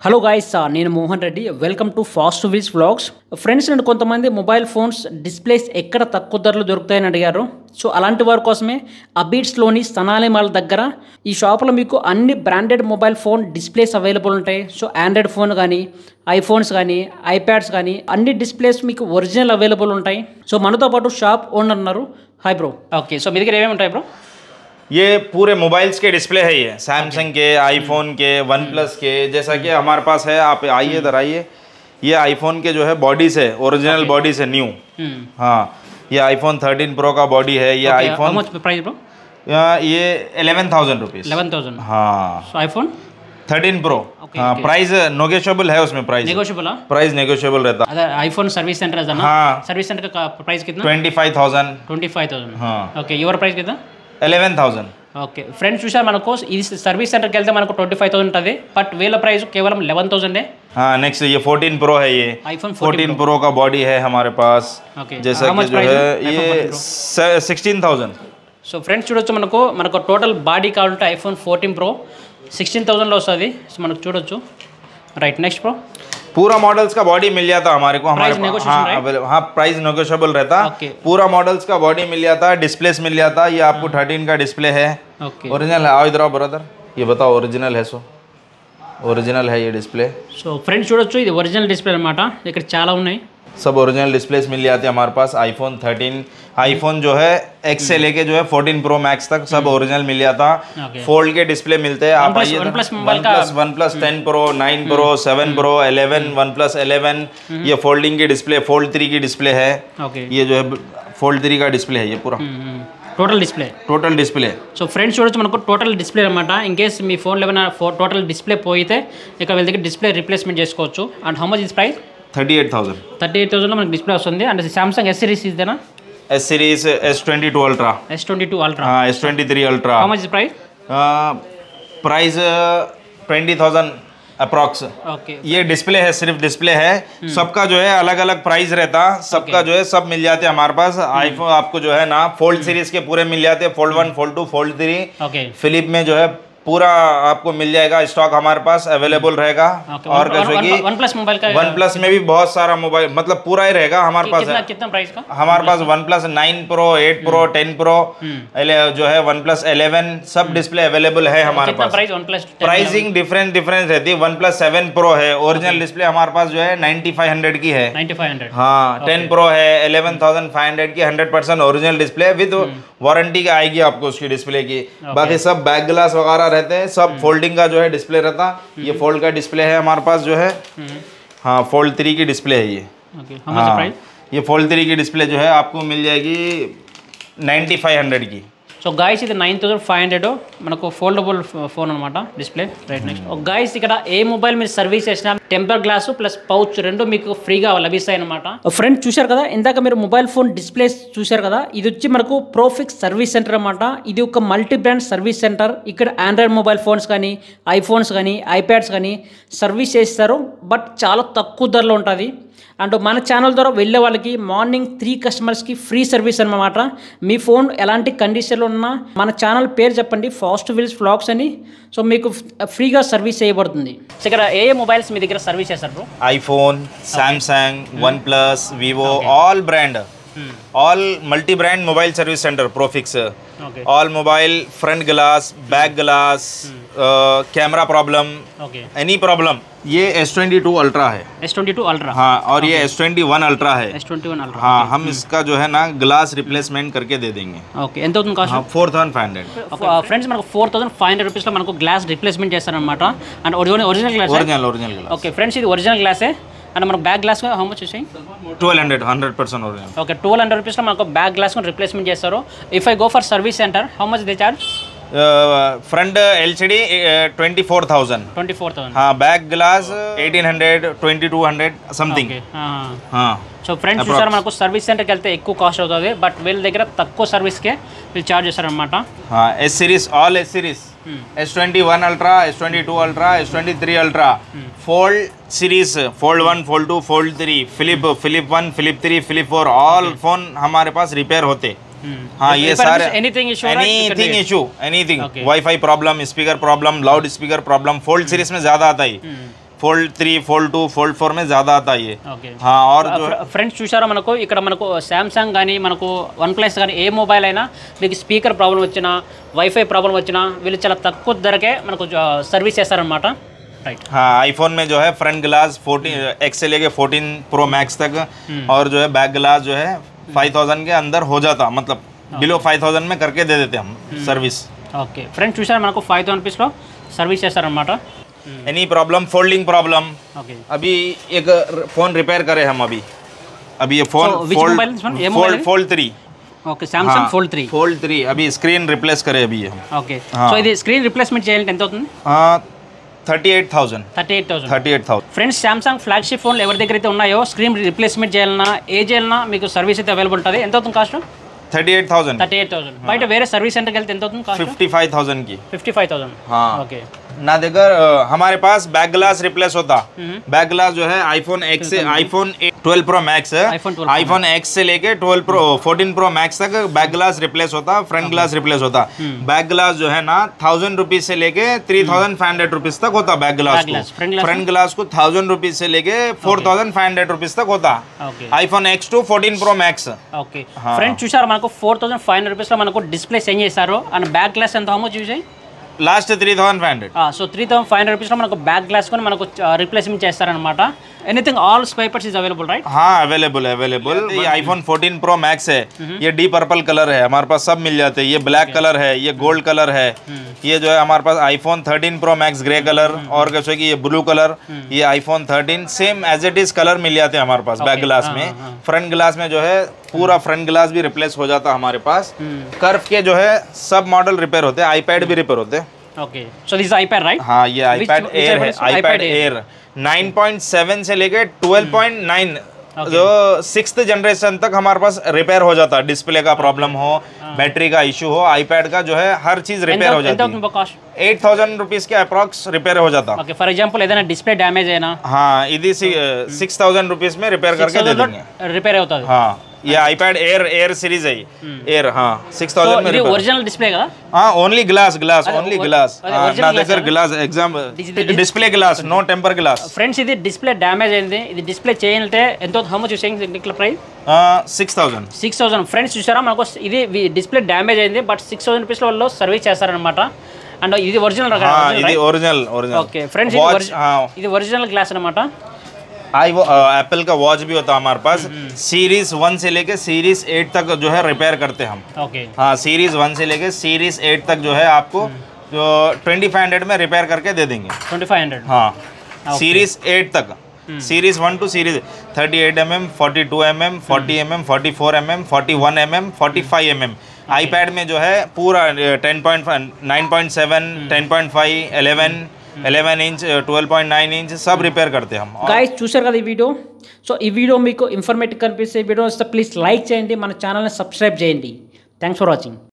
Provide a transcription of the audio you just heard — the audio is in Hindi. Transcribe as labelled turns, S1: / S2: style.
S1: హలో గాయ్స్, నేను Mohan Reddy. Welcome to fast wheels vlogs. Friends, నేను కొంతమంది మొబైల్ ఫోన్స్ డిస్ప్లేస్ ఎక్కడ తక్కువ ధరలు దొరుకుతాయని అడిగారు. సో అలాంటి వారి కోసమే అబీట్స్లోని సనాలి మాల్ దగ్గర ఈ షాప్లో మీకు అన్ని branded mobile phone displays available ఉంటాయి. సో ఆండ్రాయిడ్ ఫోన్ కానీ, ఐఫోన్స్ కానీ, ఐప్యాడ్స్ కానీ అన్ని డిస్ప్లేస్ మీకు ఒరిజినల్ అవైలబుల్ ఉంటాయి. సో మనతో పాటు షాప్ ఓనర్ ఉన్నారు. Hi bro. ఓకే, సో మీ దగ్గర ఏమేమి ఉంటాయి బ్రో?
S2: ये पूरे मोबाइल्स के डिस्प्ले है, ये सैमसंग के, आईफोन के, वन प्लस के, जैसा कि हमारे पास है. आप आइए इधर आइए. ये आईफोन के जो है बॉडीज है, ओरिजिनल बॉडीज है, न्यू. हाँ, ये आईफोन 13 प्रो का बॉडी है. ये आईफोन
S1: प्राइस ब्रो?
S2: ये 11,000 रुपीज़.
S1: 11,000.
S2: हाँ,
S1: आईफोन
S2: 13 प्रो. हाँ, प्राइस नेगोशिएबल है उसमें. प्राइस नेगोशिएबल रहता है.
S1: आईफोन सर्विस सेंटर है ना?
S2: हाँ,
S1: सर्विस सेंटर का प्राइस कितना?
S2: 25,000.
S1: हाँ, ఓకే. యువర్ ప్రైస్ कितना?
S2: 11,000.
S1: ఓకే ఫ్రెండ్స్, చూసారు మనకు ఈ సర్వీస్ సెంటర్కి వెళ్తే మనకు 25,000 ఉంటుంది. బట్ వీళ్ళ ప్రైస్ కేవలం 11,000 है.
S2: हाँ, नेक्स्ट ये 14 प्रो है. ये
S1: आईफोन
S2: 14 प्रो का बॉडी है हमारे पास.
S1: ఓకే,
S2: जैसा कि जो है ये 16,000.
S1: సో ఫ్రెండ్స్ చూడొచ్చు, మనకు టోటల్ బాడీ కావాలంటే ఐఫోన్ 14 ప్రో 16,000లో वస్తుంది. సో మనకు చూడొచ్చు. Right, next bro.
S2: पूरा मॉडल्स का बॉडी मिल जाता हमारे को. हमारे हाँ, प्राइस नेगोशिएबल रहता. पूरा मॉडल्स का बॉडी मिल जाता, डिस्प्लेस मिल जाता. ये आपको 13 का डिस्प्ले है. ओरिजिनल है. आओ इधर आओ ब्रदर, ये बताओ ओरिजिनल है. सो ओरिजिनल है ये डिस्प्ले.
S1: సో ఫ్రెండ్స్ చూడొచ్చు, ఇది ఒరిజినల్ డిస్ప్లే అనమాట. ఇక్కడ చాలా ఉన్నాయి.
S2: सब ओरिजिनल डिस्प्लेस मिल जाते हैं हमारे पास. आईफोन 13, आईफोन जो है एक्स से लेके जो है 14 प्रो मैक्स तक सब ओरिजिनल मिल जाता. फोल्ड के डिस्प्ले मिलते हैं. आप आइए. One plus 10 pro, 9 pro, 7 pro, 11, one plus 11. ये फोल्डिंग की डिस्प्ले, फोल्ड 3 की डिस्प्ले है. ये जो है फोल्ड 3 का डिस्प्ले है. ये पूरा టోటల్ డిస్ప్లే.
S1: సో ఫ్రెండ్స్ చూడొచ్చు, మనకు టోటల్ డిస్ప్లే అనమాట. ఇన్ కేస్ మీ ఫోన్లో ఏమైనా టోటల్ డిస్ప్లే పోయితే ఇక్కడ వీళ్ళ దగ్గర డిస్ప్లే రీప్లేస్మెంట్ చేసుకోవచ్చు. And how much is price?
S2: 38,000
S1: లో మనకి డిస్ప్లే వస్తుంది. అండ్ సామ్సంగ్ ఎస్ సిరీస్ ఇదేనా?
S2: S series, S22 ultra.
S1: S22 ultra.
S2: हाँ, S23 ultra.
S1: How much is price?
S2: Price 20,000 approx.
S1: Okay,
S2: ये डिस्प्ले है, सिर्फ डिस्प्ले है. सबका जो है अलग अलग प्राइस रहता. सबका जो है सब मिल जाते हैं हमारे पास. आईफोन आपको जो है ना फोल्ड सीरीज के पूरे मिल जाते हैं. Fold 1, fold 2, fold 3.
S1: Okay,
S2: flip में जो है पूरा आपको मिल जाएगा. स्टॉक हमारे पास अवेलेबल रहेगा. और कैसे कि
S1: वन प्लस मोबाइल का,
S2: वन प्लस में भी बहुत सारा मोबाइल, मतलब पूरा ही रहेगा हमारे पास.
S1: कितना प्राइस का?
S2: हमारे पास one plus 9 pro, 8 pro, 10 pro, जो है वन प्लस 11 सब डिस्प्ले अवेलेबल है हमारे पास. प्राइसिंग डिफरेंस रहती है. वन प्लस 7 प्रो है, ओरिजिनल डिस्प्ले हमारे पास जो है 9500 की है.
S1: 9500.
S2: हाँ, 10 प्रो है 11,500 की. 100% ओरिजिनल डिस्प्ले विद वारंटी का आएगी आपको उसकी डिस्प्ले की. बाकी सब बैक ग्लास वगैरह रहते हैं. सब फोल्डिंग का जो है डिस्प्ले रहता. ये फोल्ड का डिस्प्ले है हमारे पास जो है. हाँ, फोल्ड 3 की डिस्प्ले है ये. हाँ, ये फोल्ड 3 की डिस्प्ले जो है आपको मिल जाएगी 9500 की.
S1: సో గాయస్, ఇది 9,500 మనకు ఫోల్డబుల్ ఫోన్ అనమాట డిస్ప్లే. Right, next. గాయస్, ఇక్కడ ఏ మొబైల్ మీరు సర్వీస్ చేసినా టెంపర్ గ్లాసు ప్లస్ పౌచ్ రెండు మీకు ఫ్రీగా లభిస్తాయి అనమాట. ఫ్రెండ్స్ చూశారు కదా, ఇందాక మీరు మొబైల్ ఫోన్ డిస్ప్లేస్ చూశారు కదా. ఇది వచ్చి మనకు ప్రోఫిక్స్ సర్వీస్ సెంటర్ అనమాట. ఇది ఒక మల్టీ బ్రాండ్ సర్వీస్ సెంటర్. ఇక్కడ ఆండ్రాయిడ్ మొబైల్ ఫోన్స్ కానీ, ఐఫోన్స్ కానీ, ఐప్యాడ్స్ కానీ సర్వీస్ చేస్తారు. బట్ చాలా తక్కువ ధరలో ఉంటుంది. అండ్ మన ఛానల్ ద్వారా వెళ్ళే వాళ్ళకి మార్నింగ్ 3 కస్టమర్స్కి ఫ్రీ సర్వీస్ అన్నమాట. మీ ఫోన్ ఎలాంటి కండిషన్లో ఉన్నా మన ఛానల్ పేరు చెప్పండి, ఫాస్ట్ వీల్స్ వ్లాగ్స్ అని. సో మీకు ఫ్రీగా సర్వీస్ చేయబడుతుంది. సో ఇక్కడ ఏ మొబైల్స్ మీ దగ్గర సర్వీస్ చేస్తారు bro?
S2: IPhone, Samsung, one plus, Vivo, all brand, all multi brand mobile service center Profix. all mobile front glass, back glass, camera problem, any problem. ये S22 अल्ट्रा है.
S1: S22 ultra.
S2: हाँ, और ये S21 अल्ट्रा है.
S1: S21 ultra.
S2: हाँ, हम इसका जो है ना ग्लास रिप्लेसमेंट करके दे देंगे.
S1: ఓకే, ఎంత అవుతుంది కాస్ట్?
S2: 4,500.
S1: ఫ్రెండ్స్, మనకు 4,500 రూపీస్లో మనకు గ్లాస్ రిప్లేస్మెంట్ చేస్తారనమాట. And original glass.
S2: Original glass.
S1: Okay friends, ఇది ఒరిజినల్ గ్లాసే. అండ్ మనకు బ్యాక్ గ్లాస్ హౌ మచ్ వచ్చాయి?
S2: 1,200. 100% ఒరిజినల్.
S1: ఓకే, 1,200 రూపీస్లో మనకు బ్యాక్ గ్లాస్ రిప్లేస్మెంట్ చేస్తారు. If I go for service centre how much they charge?
S2: Front LCD 24,000.
S1: 24,000.
S2: हाँ, बैक ग्लास 1,800, 2,200 समथिंग. हाँ.
S1: సో ఫ్రెండ్స్ చూసారు, మనకు సర్వీస్ సెంటర్కి వెళ్తే ఎక్కువ కాస్ట్ అవుతుంది. బట్ వీళ్ళ దగ్గర తక్కువ సర్వీస్కే వీళ్ళు చార్జ్ చేస్తారనమాట.
S2: S series, all S series, S21 ultra, S22 ultra, S23 ultra, fold series, fold 1, fold 2, fold 3, flip 1, flip 3, flip 4, all phone हमारे पास रिपेयर होते. हाँ, ये सारे anything issue, anything, wifi problem, speaker problem, loud speaker problem, fold series में ज़्यादा आता है. फोल्ड 3 फोल्ड 2 फोल्ड 4 में ज़्यादा आता है ये।
S1: ఓకే
S2: हाँ और जो
S1: ఫ్రెండ్స్ చూసారా మనకు ఇక్కడ మనకు శాంసంగ్ కానీ మనకు వన్ ప్లస్ కానీ ఏ మొబైల్ అయినా మీకు స్పీకర్ ప్రాబ్లం వచ్చినా వైఫై ప్రాబ్లం వచ్చినా వీళ్ళు చాలా తక్కువ ధరకే మనకు సర్వీస్ చేస్తారనమాట రైట్।
S2: हाँ आईफोन में जो है फ्रंट ग्लास 14 एक्स से लेके 14 प्रो मैक्स तक और जो है बैक ग्लास जो है 5000 के अंदर हो जाता, मतलब बिलो 5000 में करके दे देते हम सर्विस।
S1: ఓకే ఫ్రెండ్స్ చూసారా మనకు 5000 రూపీస్లో సర్వీస్ చేస్తారనమాట।
S2: Any problem, folding problem,
S1: okay
S2: अभी एक फ़ोन रिपेयर करे हम अभी ये phone
S1: So, which mobile is one? ये mobile है?
S2: Fold 3
S1: okay Samsung fold 3
S2: fold 3 अभी स्क्रीन रिप्लेस करे अभी ये।
S1: ఓకే సో ఇది స్క్రీన్ రిప్లేస్మెంట్ చేయాలంటే ఎంత అవుతుంది?
S2: 38,000
S1: 38,000 ఫ్రెండ్స్ సామ్సంగ్ ఫ్లాగ్షిప్ ఫోన్లు ఎవరి దగ్గర అయితే ఉన్నాయో స్క్రీన్ రిప్లేస్మెంట్ చేయాలన్నా ఏ చేయాలన్నా మీకు సర్వీస్ అయితే అవైలబుల్ ఉంటుంది। ఎంత అవుతుంది కాస్ట్?
S2: 38,000
S1: బయట వేరే సర్వీస్ సెంటర్కి వెళ్తే ఎంత అవుతుంది కాస్ట్?
S2: 55,000 की।
S1: 55,000
S2: हाँ
S1: ఓకే
S2: ना देकर हमारे पास बैक ग्लास रिप्लेस होता। बैक ग्लास जो है आईफोन एक्स से आईफोन 12 प्रो मैक्स है, आईफोन एक्स से लेके 14 प्रो मैक्स तक बैक ग्लास रिप्लेस होता, फ्रंट ग्लास रिप्लेस होता। बैक ग्लास जो है ना 1000 रुपीज से लेके 3500 रुपीज तक होता बैक ग्लास को। फ्रंट ग्लास को 1000 रुपीज से लेके 4500 रुपीज तक होता iPhone X2 14 pro max.
S1: Okay friends చూసారు మనకు 4500 రూపీస్లో మనకు డిస్ప్లే చేంజ్ చేస్తారు అండ్ బ్యాక్ గ్లాస్ ఎంత హౌ మచ్ చూసాయి?
S2: लास्ट 3500।
S1: సో 3500 రూపీస్లో మనకు బ్యాక్ గ్లాస్ కొని మనకు రిప్లేస్మెంట్ చేస్తారనమాట। Anything all spares is available right?
S2: हाँ अवेलेबल ये आईफोन 14 प्रो मैक्स है, ये डी पर्पल कलर है, हमारे पास सब मिल जाते हैं। ये ब्लैक कलर है, ये गोल्ड कलर है, ये जो है हमारे पास iPhone 13 pro max grey colour और कैसे कि ये ब्लू कलर, ये iPhone 13 same as it is colour मिल जाते हैं हमारे पास बैक ग्लास में। फ्रंट ग्लास में जो है पूरा फ्रंट ग्लास भी रिप्लेस हो जाता हमारे पास। कर्व के जो है सब मॉडल रिपेयर होते हैं, आईपैड भी रिपेयर होते हैं।
S1: Okay so this iPad right?
S2: हाँ ये आईपैड एयर है, आईपैड एयर 9.7 से लेके 12.9 जो 6th जनरेशन तक हमारे पास रिपेयर हो जाता। डिस्प्ले का प्रॉब्लम हो, बैटरी का इशू हो, आईपैड का जो है हर चीज रिपेयर हो जाती है।
S1: కాస్ట్
S2: 8000 रुपीज के अप्रॉक्स रिपेयर हो जाता।
S1: ఓకే ఫర్ ఎగ్జాంపుల్ ఏదైనా డిస్ప్లే డ్యామేజ్ అయినా
S2: हाँ इधी 6000 रुपीज में रिपेयर करके दे देंगे।
S1: రిపేర్ అవుతుంది।
S2: हाँ ये आईपैड एयर सीरीज है, एयर हाँ 6000 में
S1: ఇది
S2: रिपेयर।
S1: ఒరిజినల్ డిస్ప్లే కదా?
S2: हाँ ओनली ग्लास ओनली ग्लास ना देकर ग्लास एग्जाम display glass no temper glass.
S1: Friends ఇది డిస్ప్లే డ్యామేజ్ అయింది, ఇది డిస్ప్లే చేయాలంటే ఎంతో how much saying technical price?
S2: 6000
S1: 6000 friends చూసారా మనకు ఇది డిస్ప్లే డ్యామేజ్ అయింది బట్ 6000 రూపీస్ వాళ్ళు సర్వీస్ చేస్తారనమాట అండ్ ఇది ఒరిజినల్
S2: ఇది ఒరిజినల్
S1: ఓకే ఫ్రెండ్స్ ఇది ఒరిజినల్ గ్లాస్ అనమాట।
S2: वो एप्पल का वॉच भी होता है हमारे पास, सीरीज 1 से लेके सीरीज 8 तक जो है रिपेयर करते हैं हम।
S1: ओके
S2: हाँ सीरीज 1 से लेके सीरीज 8 तक जो है आपको जो 2500 में रिपेयर करके दे देंगे।
S1: 2500
S2: हाँ सीरीज 8 तक, series 1 to series 38mm 42mm 40mm 44mm 41mm 45mm। IPad में जो है पूरा 10.5 9.7 10.5 11 इंच 12.9 इंच सब रिपेयर करते हैं हम।
S1: गाइस చూశారు కదా ఈ వీడియో। సో ఈ వీడియో మీకు ఇన్ఫర్మేటివ్ కనిపిస్తే వీడియో ప్లీజ్ లైక్ చేయండి, మన ఛానల్ని సబ్స్క్రైబ్ చేయండి। Thanks for watching.